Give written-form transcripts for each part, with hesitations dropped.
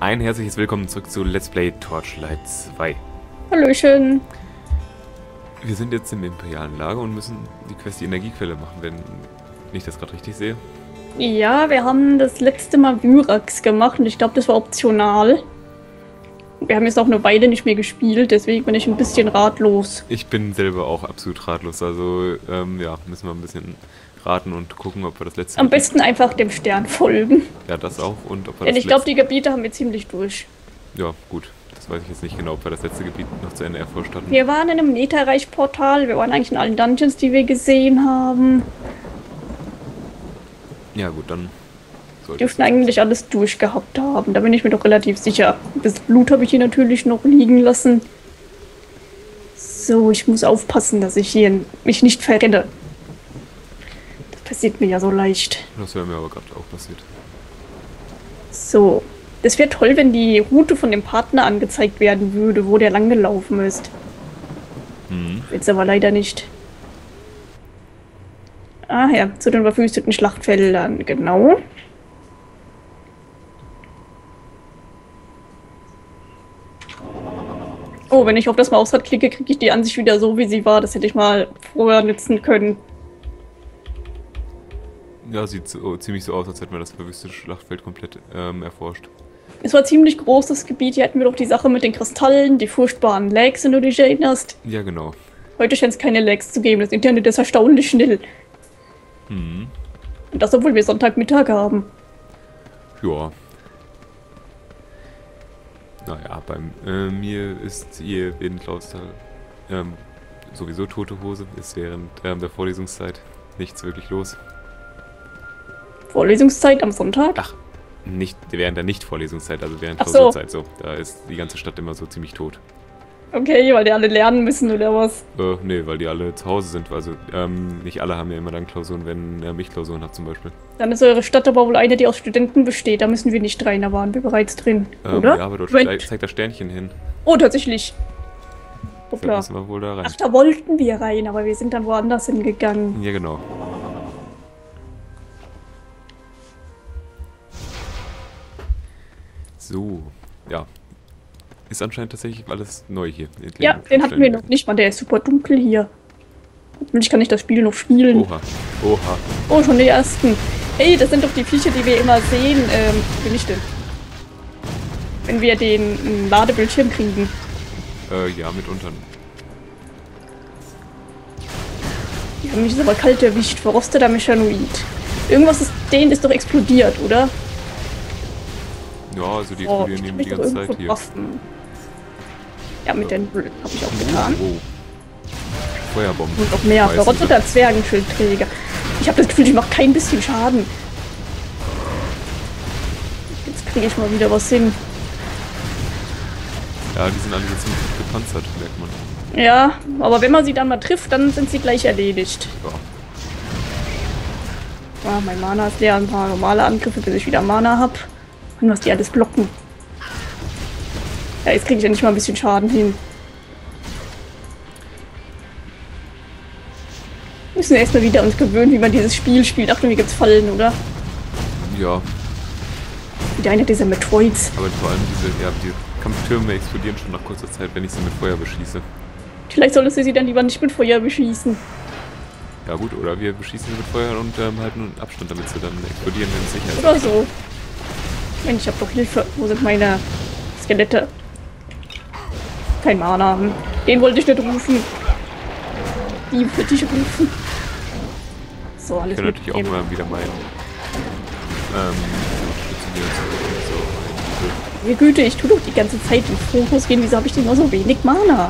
Ein herzliches Willkommen zurück zu Let's Play Torchlight 2. Hallöchen. Wir sind jetzt im imperialen Lager und müssen die Quest die Energiequelle machen, wenn ich das gerade richtig sehe. Ja, wir haben das letzte Mal Vyrax gemacht und ich glaube, das war optional. Wir haben jetzt auch eine Weile nicht mehr gespielt, deswegen bin ich ein bisschen ratlos. Ich bin selber auch absolut ratlos, also ja, müssen wir ein bisschen raten und gucken, ob wir das letzte... Am besten einfach dem Stern folgen. Ja, das auch und ob wir Denn das ich glaube, die Gebiete haben wir ziemlich durch. Ja, gut. Das weiß ich jetzt nicht genau, ob wir das letzte Gebiet noch zu Ende erforscht hatten. Wir waren in einem Netherreich-Portal, wir waren eigentlich in allen Dungeons, die wir gesehen haben. Ja gut, dann... Dürften eigentlich alles durchgehabt haben, da bin ich mir doch relativ sicher. Das Blut habe ich hier natürlich noch liegen lassen. So, ich muss aufpassen, dass ich hier mich nicht verrenne. Das passiert mir ja so leicht. Das wäre mir aber gerade auch passiert. So, das wäre toll, wenn die Route von dem Partner angezeigt werden würde, wo der lang gelaufen ist. Jetzt aber leider nicht. Ah ja, zu den verwüsteten Schlachtfeldern, genau. Oh, wenn ich auf das Mausrad klicke, kriege ich die Ansicht wieder so, wie sie war. Das hätte ich mal vorher nutzen können. Ja, sieht so, ziemlich so aus, als hätten wir das verwüstete Schlachtfeld komplett erforscht. Es war ziemlich groß, das Gebiet. Hier hatten wir doch die Sache mit den Kristallen, die furchtbaren Lags, wenn du dich erinnerst. Ja, genau. Heute scheint es keine Lags zu geben. Das Internet ist erstaunlich schnell. Und das, obwohl wir Sonntagmittag haben. Ja. Naja, bei mir ist hier in Klausthal sowieso tote Hose. Ist während der Vorlesungszeit nichts wirklich los. Vorlesungszeit am Sonntag? Ach, nicht während der Nicht-Vorlesungszeit, also während Ach so. Klausurzeit so. Da ist die ganze Stadt immer so ziemlich tot. Okay, weil die alle lernen müssen oder was? Nee, weil die alle zu Hause sind. Also nicht alle haben ja immer dann Klausuren, wenn ich Klausuren habe zum Beispiel. Dann ist eure Stadt aber wohl eine, die aus Studenten besteht. Da müssen wir nicht rein, da waren wir bereits drin, oder? Ja, aber dort zeigt das Sternchen hin. Oh, tatsächlich. Da Hoppla. müssen wir wohl da rein. Ach, da wollten wir rein, aber wir sind dann woanders hingegangen. Ja, genau. So, ja. Ist anscheinend tatsächlich alles neu hier. Ja, den hatten wir noch nicht mal. Der ist super dunkel hier. Hoffentlich kann ich das Spiel noch spielen. Oha, oha. Oh, schon die ersten. Hey, das sind doch die Viecher, die wir immer sehen. Wo bin ich denn? Wenn wir den Ladebildschirm kriegen. Ja, mitunter. Die haben mich jetzt aber kalt erwischt. Verrosteter Mechanoid. Irgendwas ist, denen ist doch explodiert, oder? Ja, also die Oh, explodieren ich eben mich die doch ganze irgendwo Zeit hier. getroffen. Ja, mit den habe ich auch getan. Oh. Feuerbomben. Und noch mehr. Weißen Verrotteter Zwergenschildträger. Ich habe das Gefühl, ich mache kein bisschen Schaden. Jetzt kriege ich mal wieder was hin. Ja, die sind alle so ziemlich gepanzert, merkt man. Ja, aber wenn man sie dann mal trifft, dann sind sie gleich erledigt. Ja. Ah, mein Mana ist leer. Ein paar normale Angriffe, bis ich wieder Mana habe. Und was die alles blocken. Ja, jetzt kriege ich ja nicht mal ein bisschen Schaden hin. Wir müssen erstmal wieder uns gewöhnen, wie man dieses Spiel spielt. Achtung, hier gibt's Fallen, oder? Ja, Wieder einer dieser Metroids. aber vor allem die Kampftürme explodieren schon nach kurzer Zeit, wenn ich sie mit Feuer beschieße. Vielleicht solltest du sie dann lieber nicht mit Feuer beschießen. Ja gut, oder wir beschießen sie mit Feuer und halten einen Abstand, damit sie dann explodieren, wenn es sicher ist. Oder so. Mensch, ich hab doch Hilfe. Wo sind meine Skelette? Kein Mana. Den wollte ich nicht rufen. Die wollte ich rufen. So, Ich alles kann natürlich auch mitnehmen. mal wieder meinen Unterstützung wieder zurück. So, Meine Güte, ich tue doch die ganze Zeit im Fokus gehen. Wieso habe ich denn nur so wenig Mana?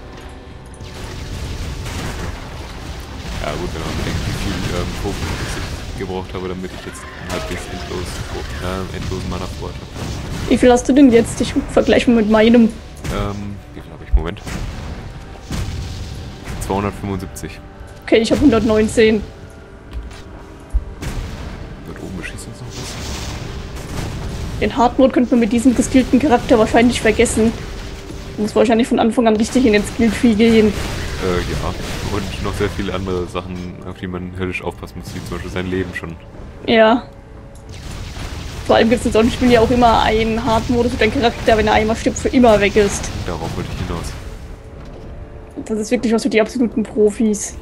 ja gut, wenn man bedenkt, wie viel Fokus ich gebraucht habe, damit ich jetzt halbwegs endlosen Mana vor habe. Wie viel hast du denn jetzt? Ich vergleiche mal mit meinem. Wie viel habe ich? Moment. 275. Okay, ich habe 119. Dort oben beschießt uns noch was. Den Hardmode könnte man mit diesem geskillten Charakter wahrscheinlich vergessen. Muss wahrscheinlich von Anfang an richtig in den Skilltree gehen. Ja. Und noch sehr viele andere Sachen, auf die man höllisch aufpassen muss, wie zum Beispiel sein Leben schon. Ja. Vor allem gibt es in solchen Spielen ja auch immer einen Hard-Modus, wo dein Charakter, wenn er einmal stirbt, für immer weg ist. Darauf wollte ich hinaus. Das ist wirklich was für die absoluten Profis.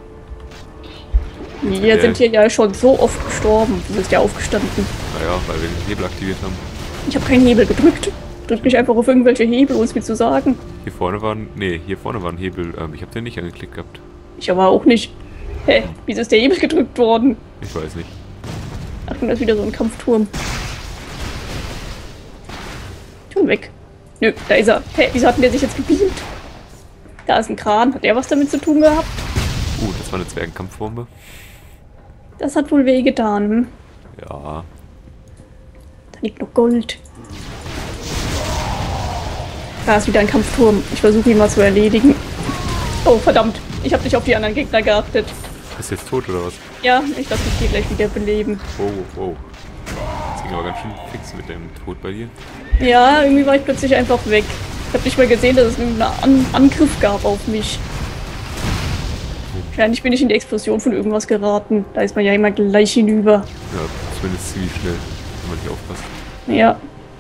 Wir sind hier ja schon so oft gestorben. Du bist ja aufgestanden. Naja, weil wir den Hebel aktiviert haben. Ich habe keinen Hebel gedrückt. Drück mich einfach auf irgendwelche Hebel, um es mir zu sagen. Hier vorne war ein Hebel. Ich habe den nicht angeklickt gehabt. Ich aber auch nicht. Hä? Wieso ist der Hebel gedrückt worden? Ich weiß nicht. Achtung, da ist wieder so ein Kampfturm. Schon weg. Nö, da ist er. Hä, wieso hat der sich jetzt gebeamt? Da ist ein Kran. Hat der was damit zu tun gehabt? Das war eine Zwergenkampfbombe. Das hat wohl wehgetan. Hm? Ja. Da liegt noch Gold. Da ist wieder ein Kampfturm. Ich versuche ihn mal zu erledigen. Oh, verdammt. Ich habe nicht auf die anderen Gegner geachtet. Bist du jetzt tot oder was? Ja, ich lasse mich hier gleich wieder beleben. Oh. Das ging aber ganz schön fix mit dem Tod bei dir. Ja, irgendwie war ich plötzlich einfach weg. Ich habe nicht mehr gesehen, dass es einen Angriff gab auf mich. Wahrscheinlich bin ich in die Explosion von irgendwas geraten. Da ist man ja immer gleich hinüber. Ja, zumindest ziemlich schnell, wenn man nicht aufpasst. Ja.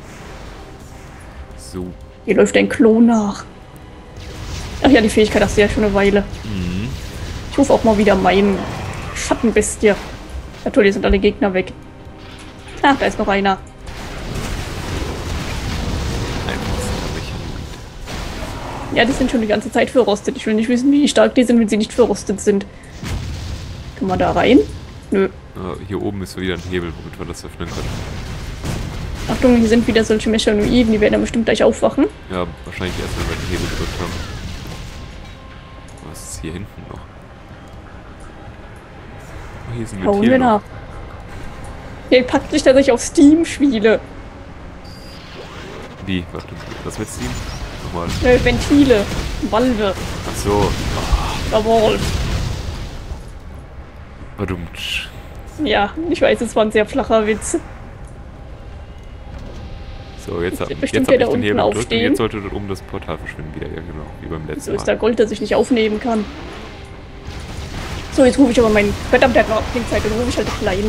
So. Hier läuft ein Klo nach. Ach ja, die Fähigkeit hast du ja schon eine Weile. Mhm. Ich rufe auch mal wieder meinen Schattenbestie. Ja toll, hier sind alle Gegner weg. Ach, da ist noch einer. Ja, die sind schon die ganze Zeit verrostet. Ich will nicht wissen, wie stark die sind, wenn sie nicht verrostet sind. Kann man da rein? Nö. Hier oben ist wieder ein Hebel, womit man das öffnen kann. Achtung, hier sind wieder solche Mechanoiden, die werden dann bestimmt gleich aufwachen. Ja, wahrscheinlich erst, wenn wir den Hebel gedrückt haben. Was ist hier hinten noch? Oh, hier ist ein Ventil. Hauen wir nach. Der packt sich, dass ich auf Steam spiele. Wie? Warte, was mit Steam? Nochmal. Ventile. Valve. Ach so. Jawohl. Badumtsch. Ja, ich weiß, es war ein sehr flacher Witz. So, jetzt hab ich Bestimmt den da Hebel unten gedrückt und aufstehen. jetzt sollte dort oben das Portal verschwinden wieder. Ja, genau. Wie beim letzten So Mal. ist da Gold, das ich nicht aufnehmen kann. So, jetzt rufe ich aber meinen... Verdammt, der hat noch Abklingzeit, dann rufe ich halt die Kleinen.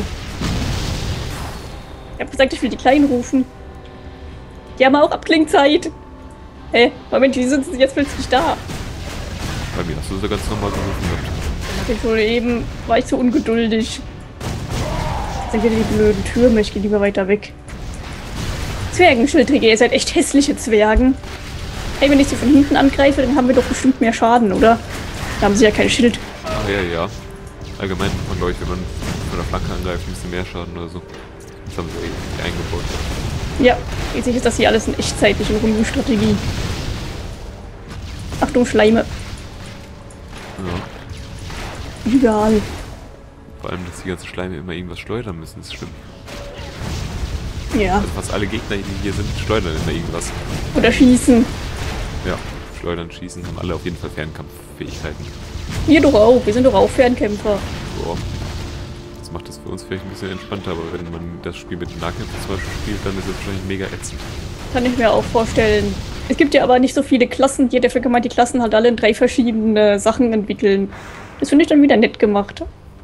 Ich hab gesagt, ich will die Kleinen rufen. Die haben auch Abklingzeit. Hä? Moment, die sind jetzt plötzlich da. Bei mir hast du so ganz normal gerufen gehabt. Ich wurde eben... War ich zu ungeduldig. Jetzt sind wieder die blöden Türme, ich gehe lieber weiter weg. Zwergenschildträger, ihr seid echt hässliche Zwergen. Hey, wenn ich sie von hinten angreife, dann haben wir doch bestimmt mehr Schaden, oder? Da haben sie ja kein Schild. Ah ja. Allgemein hat man, glaube ich, wenn man von der Flanke angreift, ein bisschen mehr Schaden oder so. Das haben sie richtig eingebaut. Ja, schließlich ist das hier alles in echtzeitliche Rundenstrategie. Achtung, Schleime. Ja. Überall. Vor allem, dass die ganzen Schleime immer irgendwas schleudern müssen, ist schlimm. Ja. Also fast alle Gegner, die hier sind, schleudern immer irgendwas. Oder schießen. Ja, schleudern, schießen, haben alle auf jeden Fall Fernkampffähigkeiten. Wir doch auch, wir sind doch auch Fernkämpfer. So. Das macht das für uns vielleicht ein bisschen entspannter, aber wenn man das Spiel mit Nahkämpfen zum Beispiel spielt, dann ist es wahrscheinlich mega ätzend. Kann ich mir auch vorstellen. Es gibt ja aber nicht so viele Klassen hier, dafür kann man die Klassen halt alle in 3 verschiedene Sachen entwickeln. Das finde ich dann wieder nett gemacht.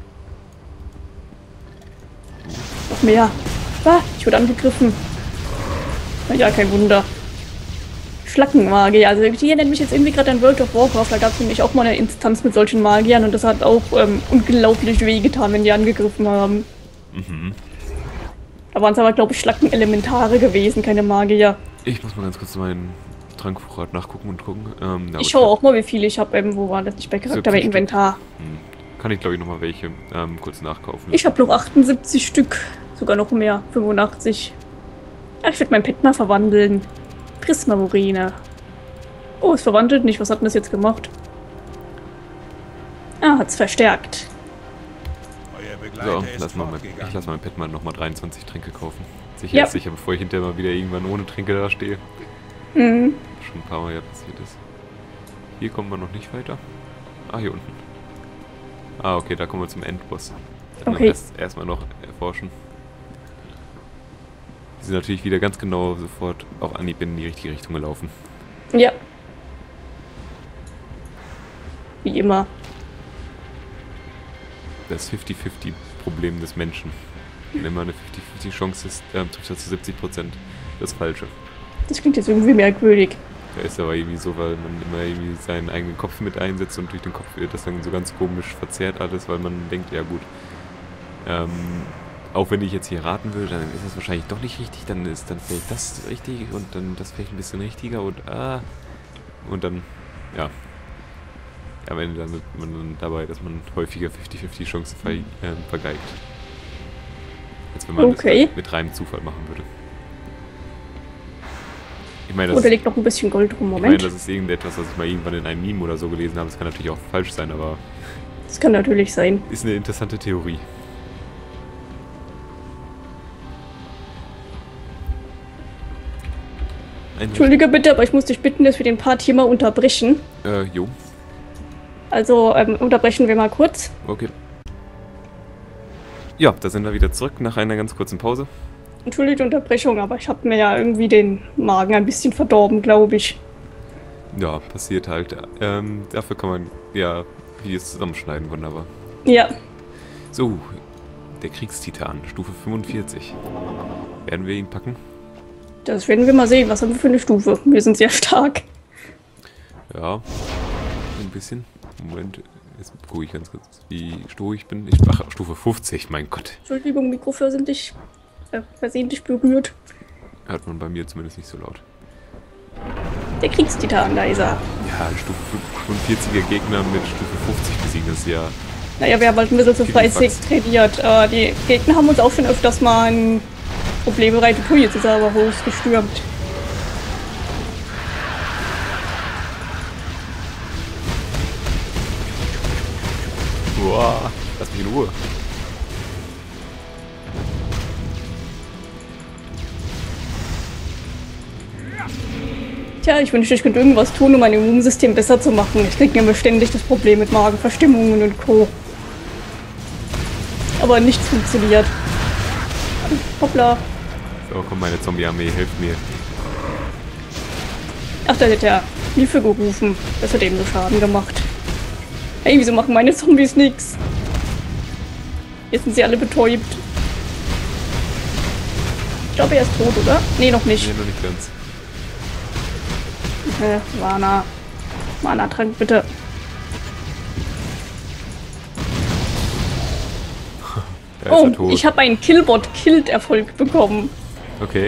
Noch mehr. Ah, ich wurde angegriffen. Na ja, kein Wunder. Schlackenmagier. Also hier nennt mich jetzt irgendwie gerade an World of Warcraft. Da gab es nämlich auch mal eine Instanz mit solchen Magiern und das hat auch unglaublich wehgetan, wenn die angegriffen haben. Mhm. Da waren es aber, glaube ich, Schlackenelementare gewesen, keine Magier. Ich muss mal ganz kurz meinen Trankvorrat nachgucken und gucken. Ich schaue auch mal, wie viele ich habe. Wo war das? Nicht bei Charakter, bei Inventar. Kann ich, glaube ich, nochmal welche kurz nachkaufen. Ich habe noch 78 Stück. Sogar noch mehr. 85. Ja, ich würde mein Pet mal verwandeln. Prismarine. Oh, es verwandelt nicht. Was hat denn das jetzt gemacht? Ah, hat's verstärkt. So, ich lass mein Pet mal nochmal 23 Tränke kaufen. Sicher ist sicher, bevor ich hinterher mal wieder irgendwann ohne Tränke da stehe. Mhm. Schon ein paar Mal ja passiert ist. Hier kommen wir noch nicht weiter. Ah, hier unten. Ah, okay, da kommen wir zum Endboss. Dann Okay. Erstmal noch erforschen. Die sind natürlich wieder ganz genau sofort auch Anhieb in die richtige Richtung gelaufen. Ja. Wie immer. Das 50-50-Problem des Menschen. Wenn immer eine 50-50 Chance ist, trifft er zu 70% das Falsche. Das klingt jetzt irgendwie merkwürdig. Da ist aber irgendwie so, weil man immer irgendwie seinen eigenen Kopf mit einsetzt und durch den Kopf wird das dann so ganz komisch verzerrt alles, weil man denkt, ja gut, auch wenn ich jetzt hier raten würde, dann ist das wahrscheinlich doch nicht richtig, dann ist dann vielleicht das richtig und dann das vielleicht ein bisschen richtiger und dann, ja. Am Ende landet man dann dabei, dass man häufiger 50-50 Chancen vergeigt. Als wenn man das mit reinem Zufall machen würde. Ich meine, da liegt noch ein bisschen Gold rum, Moment. Ich meine, das ist irgendetwas, was ich mal irgendwann in einem Meme oder so gelesen habe. Das kann natürlich auch falsch sein, aber... Das kann natürlich sein. Ist eine interessante Theorie. Entschuldige bitte, aber ich muss dich bitten, dass wir den Part hier mal unterbrechen. Jo. Also, unterbrechen wir mal kurz. Okay. Ja, da sind wir wieder zurück nach einer ganz kurzen Pause. Entschuldige die Unterbrechung, aber ich habe mir ja irgendwie den Magen ein bisschen verdorben, glaube ich. Ja, passiert halt. Dafür kann man ja Videos zusammenschneiden, wunderbar. Ja. So, der Kriegstitan, Stufe 45. Werden wir ihn packen? Das werden wir mal sehen. Was haben wir für eine Stufe? Wir sind sehr stark. Ja, ein bisschen. Moment, jetzt gucke ich ganz kurz, wie stur ich bin. Ach, Stufe 50, mein Gott. Entschuldigung, Mikro versehentlich berührt. Hört man bei mir zumindest nicht so laut. Der Kriegstitan, da ist er. Ja, Stufe 45er Gegner mit Stufe 50 besiegen, das ist ja... Naja, wir haben halt ein bisschen zu fleißig trainiert. Die Gegner haben uns auch schon öfters mal ein Problembereite Tour, jetzt ist er aber hochgestürmt. Boah, lass mich in Ruhe. Tja, ich wünschte, ich könnte irgendwas tun, um mein Immunsystem besser zu machen. Ich kriege nämlich ständig das Problem mit Magenverstimmungen und Co. Aber nichts funktioniert. Hoppla. So, komm, meine Zombie-Armee, hilft mir. Ach, da hat er Hilfe gerufen. Das hat eben so Schaden gemacht. Hey, wieso machen meine Zombies nichts? Jetzt sind sie alle betäubt. Ich glaube, er ist tot, oder? Nee, noch nicht. Nee, noch nicht ganz. Mana. Mana-Trank, bitte. Oh, ich habe einen Killbot-Killed-Erfolg bekommen. Okay.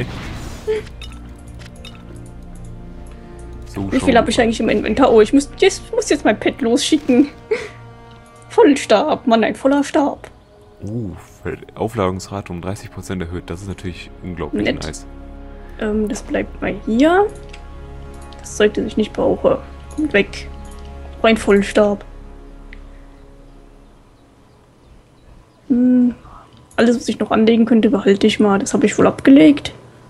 So, wie viel habe ich eigentlich im Inventar? Oh, ich muss jetzt mein Pet losschicken. Vollstab, Mann, ein voller Stab. Aufladungsrate um 30% erhöht. Das ist natürlich unglaublich nice. Das bleibt mal hier. Das Zeug, das ich nicht brauche. Kommt weg. Ein Vollstab. Alles, was ich noch anlegen könnte, behalte ich mal. Das habe ich wohl abgelegt.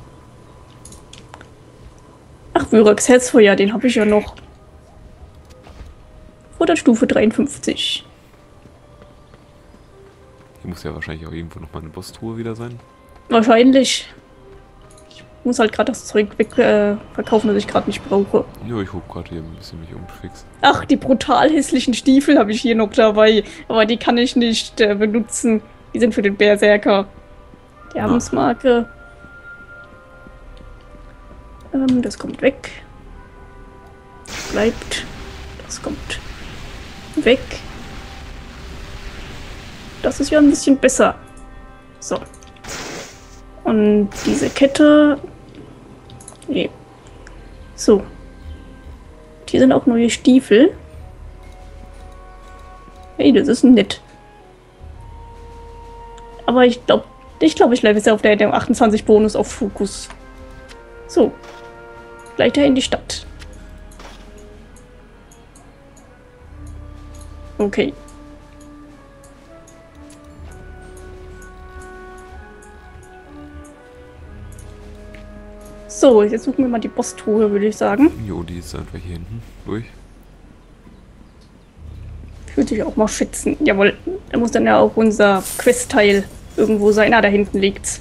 Ach, Vyrax Herzfeuer, den habe ich ja noch. Vor der Stufe 53. Hier muss ja wahrscheinlich auch irgendwo nochmal eine Boss-Truhe wieder sein. Wahrscheinlich. Ich muss halt gerade das Zeug weg verkaufen, das ich gerade nicht brauche. Ja, ich hub gerade hier ein bisschen mich fix. Ach, die brutal hässlichen Stiefel habe ich hier noch dabei. Aber die kann ich nicht benutzen. Die sind für den Berserker. Die Amtsmarke. Das kommt weg. Das bleibt. Das kommt weg. Das ist ja ein bisschen besser. So. Und diese Kette... Nee. So. Hier sind auch neue Stiefel. Hey, das ist nett. Aber ich glaube, ich bleibe jetzt auf der 28 Bonus auf Fokus. So. Gleich in die Stadt. Okay. So, jetzt suchen wir mal die Boss-Truhe, würde ich sagen. Jo, die ist einfach hier hinten durch. Würde ich auch mal schätzen. Jawohl, da muss dann ja auch unser Quest-Teil irgendwo sein. Ah, da hinten liegt's.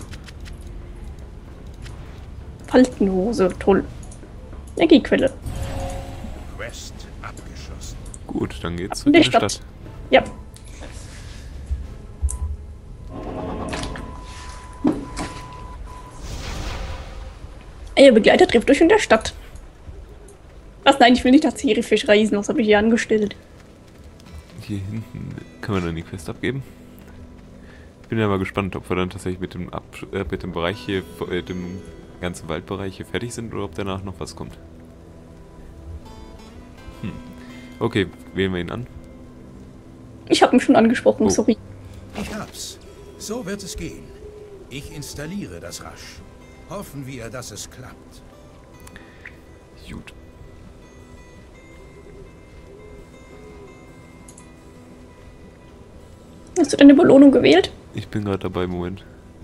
Faltenhose, toll. Energiequelle. Quest abgeschlossen. Gut, dann geht's in die Stadt. Ja. Ihr Begleiter trifft euch in der Stadt. Was? Nein, ich will nicht nach Zerifisch reisen. Was habe ich hier angestellt? Hier hinten können wir dann die Quest abgeben. Ich bin ja mal gespannt, ob wir dann tatsächlich mit dem Bereich hier, dem ganzen Waldbereich hier fertig sind oder ob danach noch was kommt. Okay, wählen wir ihn an. Ich habe ihn schon angesprochen, sorry. Ich hab's. So wird es gehen. Ich installiere das rasch. Hoffen wir, dass es klappt. Gut. Hast du deine Belohnung gewählt? Ich bin gerade dabei, Moment.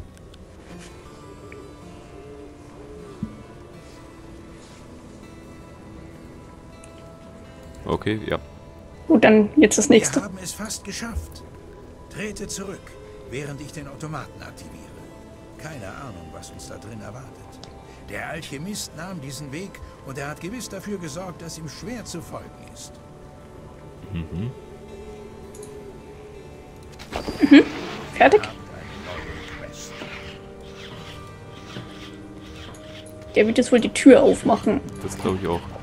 Okay, ja. Gut, dann jetzt das nächste. Wir haben es fast geschafft. Trete zurück, während ich den Automaten aktiviere. Keine Ahnung, was uns da drin erwartet. Der Alchemist nahm diesen Weg und er hat gewiss dafür gesorgt, dass ihm schwer zu folgen ist. Fertig? Der wird jetzt wohl die Tür aufmachen. Das glaube ich auch.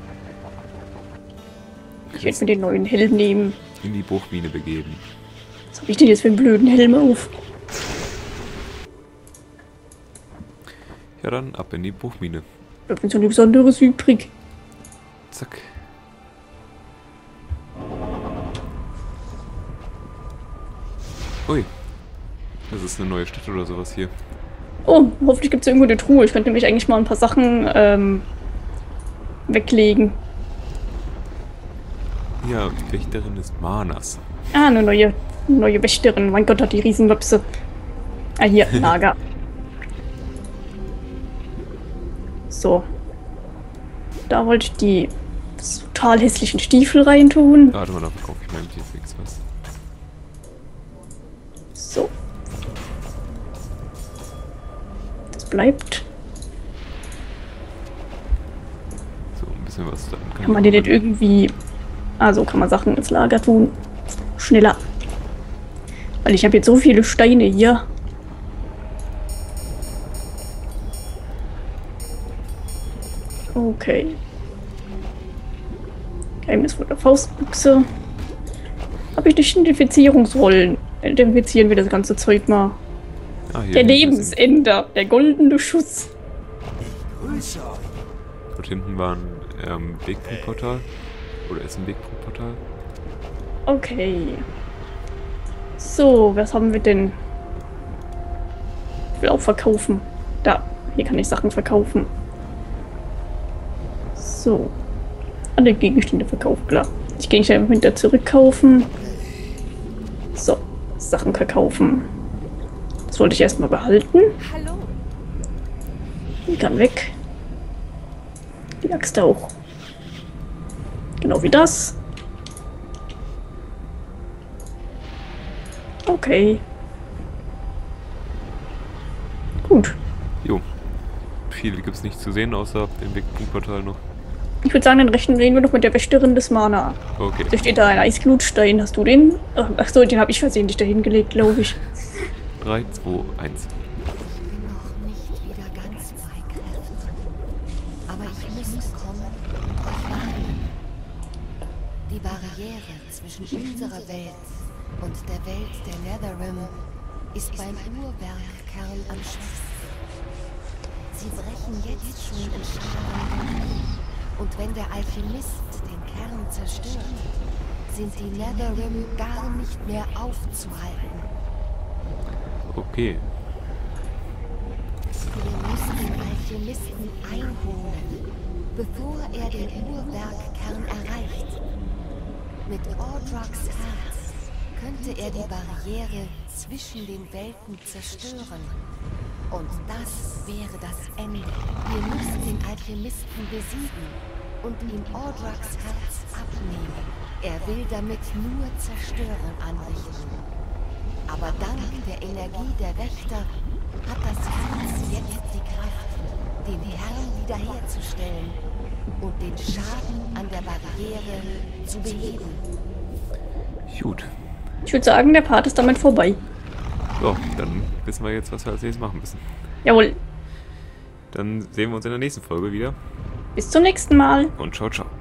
Ich werde mir den neuen Helm nehmen. In die Bruchmine begeben. Was habe ich denn jetzt für einen blöden Helm auf? Ja, dann ab in die Bruchmine. Da bin so nichts Besonderes übrig. Zack. Ui. Das ist eine neue Stadt oder sowas hier. Oh, hoffentlich gibt es irgendwo eine Truhe. Ich könnte nämlich eigentlich mal ein paar Sachen weglegen. Ja, Wächterin des Manas. Ah, eine neue Wächterin. Mein Gott, hat die Riesenmöpse. Ah, hier, Lager. So. Da wollte ich die total hässlichen Stiefel reintun. Warte mal, da verkaufe ich meinem T-Fix was. So. Das bleibt. So, ein bisschen was dann. Kann man den nicht irgendwie... Also kann man Sachen ins Lager tun. Schneller. Weil ich habe jetzt so viele Steine hier. Okay. Geheimnis von der Faustbüchse. Habe ich nicht Identifizierungsrollen? Identifizieren wir das ganze Zeug mal. Ah, hier Der Lebensender. Der goldene Schuss. Grüße euch. Dort hinten war ein Wegpunktportal. Oder ist ein Wegpunktportal. Okay. So, was haben wir denn? Ich will auch verkaufen. Da, hier kann ich Sachen verkaufen. So. Alle Gegenstände verkaufen, klar. Die Gegenstände hinter zurückkaufen. So, Sachen verkaufen. Das wollte ich erstmal behalten. Hallo. Die kann weg. Die Axt auch. Genau wie das. Okay. Gut. Jo. Viel gibt es nicht zu sehen, außer dem Wegpunktportal noch. Ich würde sagen, den rechten reden wir noch mit der Wächterin des Mana. Okay. Da steht da ein Eisglutstein. Hast du den? Achso, den habe ich versehentlich dahin gelegt, glaube ich. 3, 2, 1. Noch nicht wieder ganz bei Kräften. Aber ich muss kommen und euch warnen. Die Barriere zwischen unserer Welt und der Welt der Netherrim ist beim Urwerkkern am schwächsten. Sie brechen jetzt schon in Scharen. Und wenn der Alchemist den Kern zerstört, sind die Netherrim gar nicht mehr aufzuhalten. Okay. Wir müssen den Alchemisten einholen, bevor er den Urwerkkern erreicht. Mit Ordraks Herz könnte er die Barriere zwischen den Welten zerstören. Und das wäre das Ende. Wir müssen den Alchemisten besiegen und ihm Ordraks Herz abnehmen. Er will damit nur Zerstören anrichten. Aber dank der Energie der Wächter hat das Herz jetzt die Kraft, den Kern wiederherzustellen und den Schaden an der Barriere zu beheben. Gut. Ich würde sagen, der Part ist damit vorbei. So, dann wissen wir jetzt, was wir als nächstes machen müssen. Jawohl. Dann sehen wir uns in der nächsten Folge wieder. Bis zum nächsten Mal. Und ciao, ciao.